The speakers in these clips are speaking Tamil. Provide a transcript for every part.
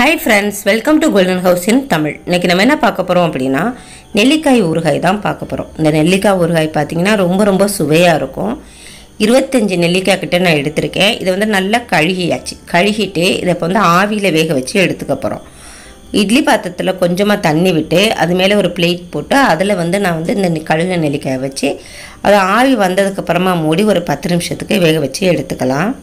Hi friends, welcome to Golden House in Tamil. இன்னைக்கு நம்ம என்ன பார்க்க போறோம் அப்படினா நெல்லிக்காய் ஊறுகாய் தான் பார்க்க போறோம். இந்த நெல்லிக்காய் ஊறுகாய் பாத்தீங்கன்னா ரொம்ப சுவையா இருக்கும். 25 நெல்லிக்காய் கிட்ட நான் எடுத்துர்க்கேன். இத வந்து நல்லா கழுகியாச்சு. கழுகிட்டு இத இப்ப வந்து ஆவியில வேக வச்சு எடுத்துக்க போறோம். இட்லி பாத்திரத்துல கொஞ்சமா தண்ணி விட்டு அது மேல ஒரு பிளேட் போட்டு அதுல வந்து நான் வந்து இந்த கழுகின நெல்லிக்காயை வச்சு அது ஆவி வந்ததுக்கு அப்புறமா மூடி ஒரு 10 நிமிஷத்துக்கு வேக வச்சு எடுத்துக்கலாம்.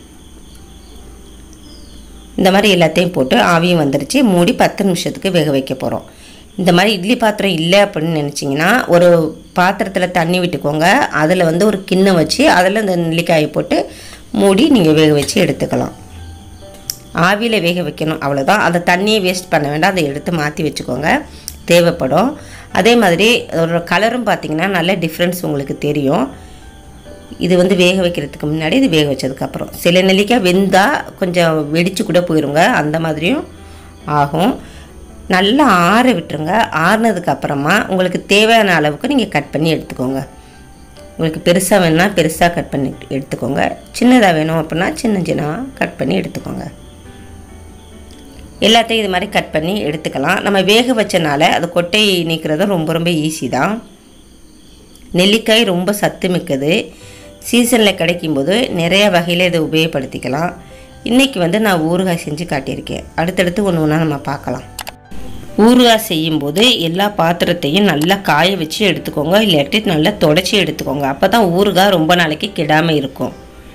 இந்த மாதிரி எல்லாத்தையும் போட்டு ஆவியும் வந்துருச்சு மூடி 10 நிமிஷத்துக்கு வேக வைக்க போறோம். இந்த மாதிரி இட்லி பாத்திரம் இல்ல அப்படி நினைச்சீங்கன்னா ஒரு பாத்திரத்துல தண்ணி விட்டுக்கோங்க. அதுல வந்து ஒரு கிண்ணம் வச்சு அதுல இந்த நெல்லிக்காயை போட்டு மூடி நீங்க வேக வச்சு எடுத்துக்கலாம். ஆவியில வேக வைக்கணும் அவ்வளவுதான். அந்த தண்ணியை வேஸ்ட் பண்ண வேண்டாம். அதை எடுத்து மாத்தி வெச்சுக்கோங்க. தேவைப்படும். அதே மாதிரி ஒரு கலரும் பாத்தீங்கன்னா நல்ல டிஃபரன்ஸ் உங்களுக்கு தெரியும். இது வந்து வேக வைக்கிறதுக்கு முன்னாடி இது வேக வச்சதுக்கு அப்புறம் சில நெல்லிக்காய் வெந்தா கொஞ்சம் வெடிச்சு கூட போயிருங்க. அந்த மாதிரியும் ஆகும். நல்லா ஆற விட்டுருங்க. ஆறுனதுக்கு அப்புறமா உங்களுக்கு தேவையான அளவுக்கு நீங்க கட் பண்ணி எடுத்துக்கோங்க. உங்களுக்கு பெருசா வேணும்னா பெருசா கட் பண்ணி எடுத்துக்கோங்க. சின்னதா வேணும் அப்படினா சின்னதா கட் பண்ணி எடுத்துக்கோங்க. எல்லாத்தையும் இது மாதிரி கட் பண்ணி எடுத்துக்கலாம். நம்ம வேக வச்சனால அது கொட்டை நீக்கிறது ரொம்ப ஈஸி தான். நெல்லிக்காய் ரொம்ப சத்து மிக்கது. சீசன்ல கிடைக்கும்போது நிறைய வகையில இத உபயோகப்படுத்திக்கலாம். இன்னைக்கு வந்து நான் ஊறுகாய் செஞ்சு காட்டியிருக்கேன். அடுத்து ஒவ்வொண்ணா நம்ம பார்க்கலாம். ஊறுகாய் செய்யும்போது எல்லா பாத்திரத்தையும் நல்லா காய வச்சு எடுத்துக்கோங்க. இல்லட்டி நல்லா தொடச்சி எடுத்துக்கோங்க. அப்பதான் ஊறுகாய் ரொம்ப நாளைக்கு கெடாம இருக்கும்.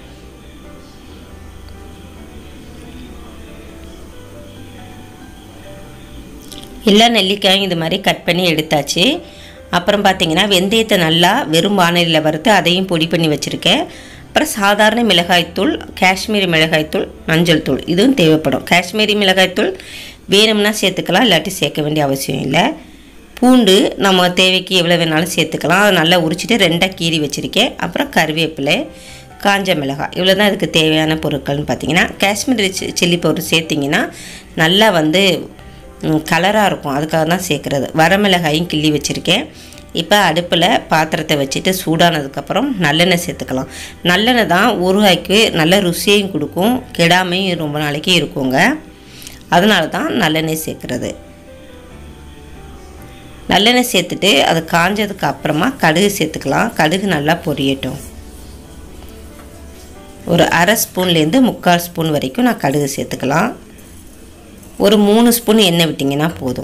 எல்லா நெல்லிக்காயும் இந்த மாதிரி கட் பண்ணி எடுத்தாச்சு. அப்புறம் பாத்தீங்கன்னா வெந்தயத்தை நல்லா வெறும் வாணலில வறுத்து அதையும் பொடி பண்ணி வச்சிருக்கேன். அப்புறம் சாதாரண மிளகாய் தூள், காஷ்மீரி மிளகாய் தூள், மஞ்சள் தூள் இதுவும் தேவைப்படும். காஷ்மீரி மிளகாய் தூள் வேணும்னா சேர்த்துக்கலாம். இல்லாட்டி சேர்க்க வேண்டிய அவசியம் இல்லை. பூண்டு நம்ம தேவைக்கு எவ்வளவு வேணாலும் சேர்த்துக்கலாம். அதை நல்லா உரிச்சிட்டு ரெண்டா கீறி வச்சிருக்கேன். அப்புறம் கறிவேப்பிலை, காஞ்ச மிளகாய் இவ்வளவுதான் இதுக்கு தேவையான பொருட்கள்னு பாத்தீங்கன்னா காஷ்மீரி சில்லி பவுடர் சேர்த்தீங்கன்னா நல்லா வந்து கலரா இருக்கும். அதுக்காக தான் சேர்க்கிறது. வரமிளகாயும் கிள்ளி வச்சிருக்கேன். இப்போ அடுப்புல பாத்திரத்தை வச்சிட்டு சூடானதுக்கு அப்புறம் நல்லெண்ணெய் சேர்த்துக்கலாம். நல்லெண்ணெய் தான் ஊறுகாய்க்கு நல்ல ருசியையும் கொடுக்கும். கெடாமையும் ரொம்ப நாளைக்கு இருக்குங்க. அதனால தான் நல்லெண்ணெய் சேர்க்கிறது. நல்லெண்ணெய் சேர்த்துட்டு அது காஞ்சதுக்கு அப்புறமா கடுகு சேர்த்துக்கலாம். கடுகு நல்லா பொரியட்டும். ஒரு 1/2 ஸ்பூன்ல இருந்து 3/4 ஸ்பூன் வரைக்கும் நான் கடுகு சேர்த்துக்கலாம். ஒரு 3 ஸ்பூன் எண்ணெய் விட்டீங்கன்னா போதும்.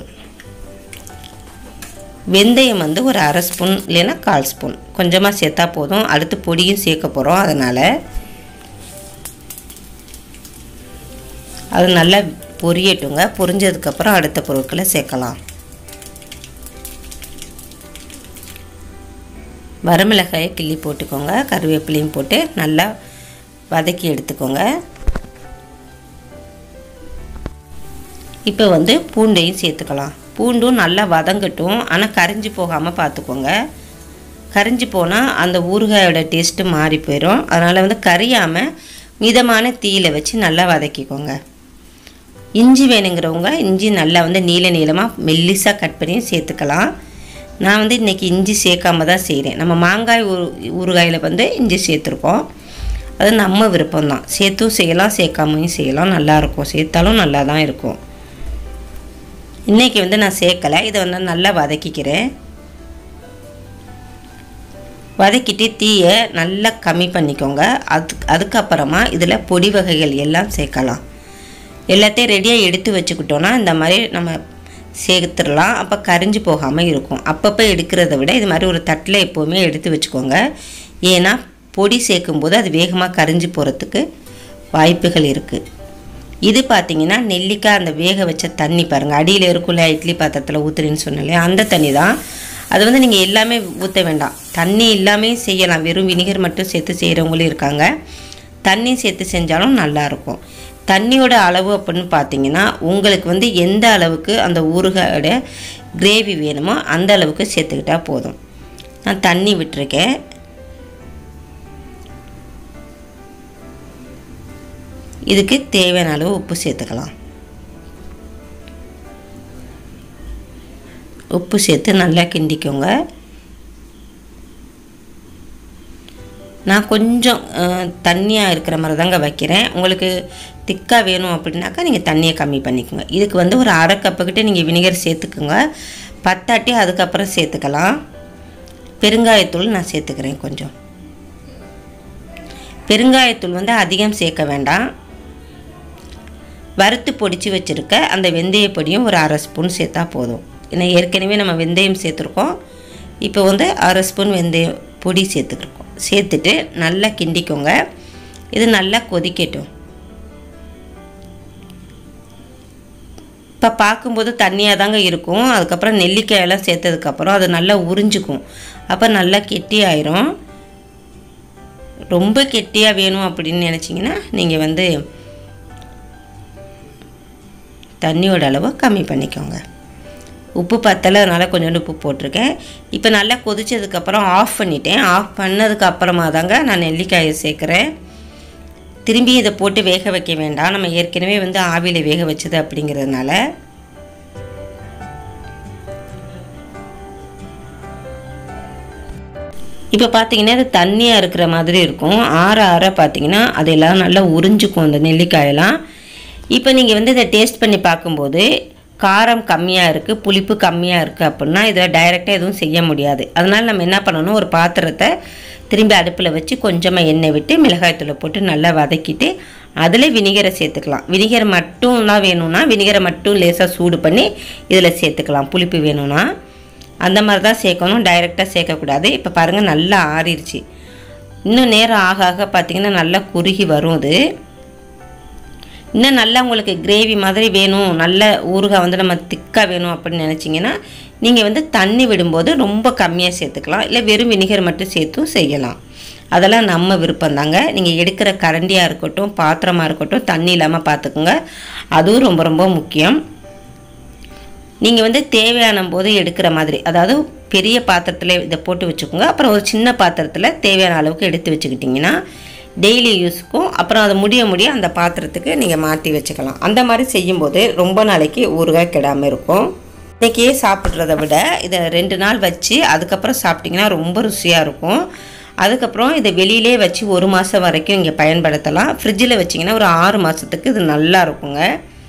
வெந்தயம் வந்து ஒரு 1/2 ஸ்பூன் இல்லனா 1/4 ஸ்பூன் கொஞ்சமா சேர்த்தா போதும். அடுத்து பொடியும் சேர்க்க போறோம். அதனால அது நல்லா பொரியட்டுங்க. பொரிஞ்சதுக்கு அப்புறம் அடுத்த பொருட்களை சேர்க்கலாம். வரமிளகாயை கிள்ளி போட்டுக்கோங்க. கறிவேப்பிலையும் போட்டு நல்லா வதக்கி எடுத்துக்கோங்க. இப்போ வந்து பூண்டையும் சேர்த்துக்கலாம். பூண்டும் நல்லா வதங்கட்டும். ஆனா கரிஞ்சு போகாம பாத்துக்கோங்க. கரிஞ்சு போனா அந்த ஊறுகாயோட டேஸ்ட் மாறி போயிடும். அதனால வந்து கரியாம மிதமான தீயில வச்சு நல்லா வதக்கிக்கோங்க. இஞ்சி வேணுங்கிறவங்க இஞ்சி நல்லா வந்து நீளமா மெல்லிசா கட் பண்ணி சேர்த்துக்கலாம். நான் வந்து இன்னைக்கு இஞ்சி சேர்க்காம தான் செய்றேன். நம்ம மாங்காய் ஊறுகாயில வந்து இஞ்சி சேர்த்திருக்கோம். அது நம்ம விருப்பம் தான். சேர்த்தும் செய்யலாம், சேர்க்காமயும் செய்யலாம். நல்லா இருக்கும். சேர்த்தாலும் நல்லா தான் இருக்கும். இன்னைக்கு வந்து நான் சேர்க்கல. இத வந்து நல்லா வதக்கிக்கிறேன். வதக்கிட்டு தீயை நல்லா கம்மி பண்ணிக்கோங்க. அதுக்கு அப்புறமா இதுல பொடி வகைகள் எல்லாம் சேர்க்கலாம். எல்லாத்தையும் ரெடியா எடுத்து வச்சுக்கிட்டோம்னா இந்த மாதிரி நம்ம சேர்த்துறலாம். அப்ப கரிஞ்சு போகாம இருக்கும். அப்பப்ப எடுக்கிறத விட இது மாதிரி ஒரு தட்டில எப்பவுமே எடுத்து வச்சுக்கோங்க. ஏனா பொடி சேர்க்கும்போது அது வேகமா கரிஞ்சு போறதுக்கு வாய்ப்புகள் இருக்கு. இது பாத்தீங்கன்னா நெல்லிக்காய் அந்த வேக வச்ச தண்ணி பாருங்க. அடியில இருக்குல இட்லி பாத்திரத்துல ஊத்துறேன்னு சொன்னேனே அந்த தண்ணி தான். அது வந்து நீங்க எல்லாமே ஊத்த வேண்டாம். தண்ணி இல்லாமே செய்யலாம். வெறும் வினிகர் மட்டும் சேர்த்து செய்றவங்களும் இருக்காங்க. தண்ணி சேர்த்து செஞ்சாலும் நல்லா இருக்கும். தண்ணியோட அளவு அப்படினு பாத்தீங்கன்னா உங்களுக்கு வந்து எந்த அளவுக்கு அந்த ஊறுகாயோட கிரேவி வேணுமோ அந்த அளவுக்கு சேர்த்துக்கிட்டா போதும். நான் தண்ணி விட்டுருக்கேன். இதுக்கு தேவையான அளவு உப்பு சேர்த்துக்கலாம். உப்பு சேர்த்து நல்லா கிண்டிக்கோங்க. நான் கொஞ்சம் தண்ணியாக இருக்கிற மாதிரி தாங்க வைக்கிறேன். உங்களுக்கு திக்காக வேணும் அப்படின்னாக்கா நீங்கள் தண்ணியை கம்மி பண்ணிக்கோங்க. இதுக்கு வந்து ஒரு அரை கப்புக்கிட்ட நீங்கள் வினிகர் சேர்த்துக்குங்க. பத்தாட்டி அதுக்கப்புறம் சேர்த்துக்கலாம். பெருங்காயத்தூள் நான் சேர்த்துக்கிறேன் கொஞ்சம். பெருங்காயத்தூள் வந்து அதிகம் சேர்க்க வேண்டாம். வறுத்து பொடிச்சு வச்சுருக்க அந்த வெந்தய பொடியும் ஒரு அரை ஸ்பூன் சேர்த்தா போதும். ஏன்னா ஏற்கனவே நம்ம வெந்தயம் சேர்த்துருக்கோம். இப்போ வந்து அரை ஸ்பூன் வெந்தய பொடி சேர்த்துருக்கோம். சேர்த்துட்டு நல்லா கிண்டிக்கோங்க. இது நல்லா கொதிக்கட்டும். இப்போ பார்க்கும்போது தண்ணியாக தாங்க இருக்கும். அதுக்கப்புறம் நெல்லிக்காயெல்லாம் சேர்த்ததுக்கப்புறம் அது நல்லா உறிஞ்சிக்கும். அப்போ நல்லா கெட்டியாயிரும். ரொம்ப கெட்டியாக வேணும் அப்படின்னு நினச்சிங்கன்னா நீங்கள் வந்து தண்ணியோட அளவை கம்மி பண்ணிக்கோங்க. உப்பு பத்தலை, அதனால் கொஞ்சோண்டு உப்பு போட்டிருக்கேன். இப்போ நல்லா கொதிச்சதுக்கப்புறம் ஆஃப் பண்ணிட்டேன். ஆஃப் பண்ணதுக்கப்புறமா தாங்க நான் நெல்லிக்காயை சேர்க்குறேன். திரும்பி இதை போட்டு வேக வைக்க வேண்டாம். நம்ம ஏற்கனவே வந்து ஆவியில் வேக வச்சது அப்படிங்கிறதுனால. இப்போ பார்த்தீங்கன்னா இது தண்ணியாக இருக்கிற மாதிரி இருக்கும். ஆற ஆற பார்த்தீங்கன்னா அதெல்லாம் நல்லா உறிஞ்சிக்கும் அந்த நெல்லிக்காயெல்லாம். இப்போ நீங்கள் வந்து இதை டேஸ்ட் பண்ணி பார்க்கும்போது காரம் கம்மியாக இருக்குது, புளிப்பு கம்மியாக இருக்குது அப்படின்னா இதில் டைரெக்டாக எதுவும் செய்ய முடியாது. அதனால் நம்ம என்ன பண்ணணும், ஒரு பாத்திரத்தை திரும்பி அடுப்பில் வச்சு கொஞ்சமாக எண்ணெய் விட்டு மிளகாய்த்தூளை போட்டு நல்லா வதக்கிட்டு அதில் வினிகரை சேர்த்துக்கலாம். வினிகர் மட்டும் தான் வேணும்னா வினிகரை மட்டும் லேசாக சூடு பண்ணி இதில் சேர்த்துக்கலாம். புளிப்பு வேணும்னா அந்த மாதிரி தான் சேர்க்கணும், டைரெக்டாக சேர்க்கக்கூடாது. இப்போ பாருங்கள் நல்லா ஆறிடுச்சு. இன்னும் நேரம் ஆக ஆக பார்த்திங்கன்னா நல்லா குறுகி வரும். அது இன்னும் நல்லா உங்களுக்கு கிரேவி மாதிரி வேணும், நல்ல ஊறுகாய் வந்து நம்ம திக்காக வேணும் அப்படின்னு நினச்சிங்கன்னா நீங்கள் வந்து தண்ணி விடும்போது ரொம்ப கம்மியாக சேர்த்துக்கலாம். இல்லை வெறும் வினிகர் மட்டும் சேர்த்தும் செய்யலாம். அதெல்லாம் நம்ம விருப்பம் தாங்க. நீங்கள் எடுக்கிற கரண்டியாக இருக்கட்டும், பாத்திரமாக இருக்கட்டும், தண்ணி இல்லாமல் பார்த்துக்குங்க. அதுவும் ரொம்ப ரொம்ப முக்கியம். நீங்கள் வந்து தேவையான போது எடுக்கிற மாதிரி, அதாவது பெரிய பாத்திரத்தில் இதை போட்டு வச்சுக்கோங்க. அப்புறம் ஒரு சின்ன பாத்திரத்தில் தேவையான அளவுக்கு எடுத்து வச்சுக்கிட்டிங்கன்னா டெய்லி யூஸுக்கும் அப்புறம் அது முடிய அந்த பாத்திரத்துக்கு நீங்கள் மாட்டி வச்சுக்கலாம். அந்த மாதிரி செய்யும்போது ரொம்ப நாளைக்கு ஊறுகாய் கெடாமல் இருக்கும். இன்றைக்கியே சாப்பிட்றத விட இதை 2 நாள் வச்சு அதுக்கப்புறம் சாப்பிட்டிங்கன்னா ரொம்ப ருசியாக இருக்கும். அதுக்கப்புறம் இதை வெளியிலே வச்சு 1 மாதம் வரைக்கும் இங்கே பயன்படுத்தலாம். ஃப்ரிட்ஜில் வச்சிங்கன்னா ஒரு 6 மாதத்துக்கு இது நல்லா இருக்குங்க.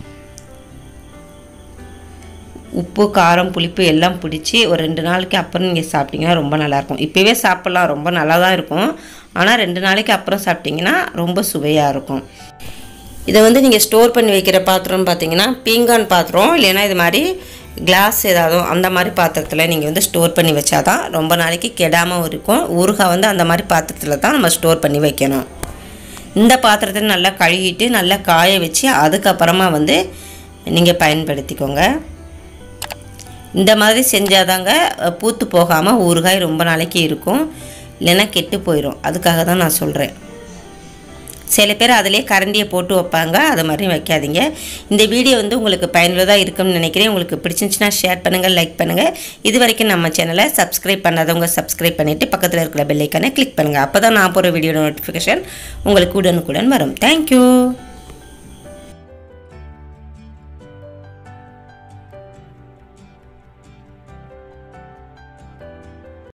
உப்பு காரம் புளிப்பு எல்லாம் பிடிச்சி ஒரு 2 நாளைக்கு அப்புறம் நீங்கள் சாப்பிட்டிங்கன்னா ரொம்ப நல்லாயிருக்கும். இப்போவே சாப்பிட்லாம், ரொம்ப நல்லா தான் இருக்கும். ஆனால் 2 நாளைக்கு அப்புறம் சாப்பிட்டிங்கன்னா ரொம்ப சுவையாக இருக்கும். இதை வந்து நீங்கள் ஸ்டோர் பண்ணி வைக்கிற பாத்திரம் பார்த்தீங்கன்னா பீங்கான் பாத்திரம், இல்லைன்னா இது மாதிரி கிளாஸ் ஏதாவது அந்த மாதிரி பாத்திரத்தில் நீங்கள் வந்து ஸ்டோர் பண்ணி வச்சா தான் ரொம்ப நாளைக்கு கெடாமல் இருக்கும். ஊறுகாய் வந்து அந்த மாதிரி பாத்திரத்தில் தான் நம்ம ஸ்டோர் பண்ணி வைக்கணும். இந்த பாத்திரத்தை நல்லா கழுவிட்டு நல்லா காய வச்சு அதுக்கப்புறமா வந்து நீங்கள் பயன்படுத்திக்கோங்க. இந்த மாதிரி செஞ்சாதாங்க பூத்து போகாமல் ஊறுகாய் ரொம்ப நாளைக்கு இருக்கும், இல்லைன்னா கெட்டு போயிடும். அதுக்காக தான் நான் சொல்கிறேன். சில பேர் அதிலே கரண்டியை போட்டு வைப்பாங்க, அது மாதிரி வைக்காதீங்க. இந்த வீடியோ வந்து உங்களுக்கு பயனுள்ளதாக இருக்கும்னு நினைக்கிறேன். உங்களுக்கு பிடிச்சிருந்துச்சுன்னா ஷேர் பண்ணுங்கள், லைக் பண்ணுங்கள். இது வரைக்கும் நம்ம சேனலை சப்ஸ்கிரைப் பண்ணாதவங்க சப்ஸ்கிரைப் பண்ணிவிட்டு பக்கத்தில் இருக்கிற பெல் ஐக்கானை கிளிக் பண்ணுங்கள். அப்போ தான் நான் போகிற வீடியோட நோட்டிஃபிகேஷன் உங்களுக்கு உடனுக்குடன் வரும். தேங்க்யூ.